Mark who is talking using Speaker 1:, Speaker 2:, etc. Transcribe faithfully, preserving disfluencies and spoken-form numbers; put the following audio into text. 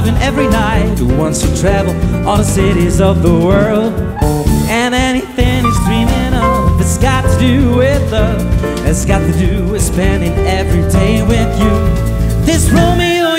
Speaker 1: driving every night, who wants to travel all the cities of the world. And anything he's dreaming of, it's got to do with love. It's got to do with spending every day with you. This Romeo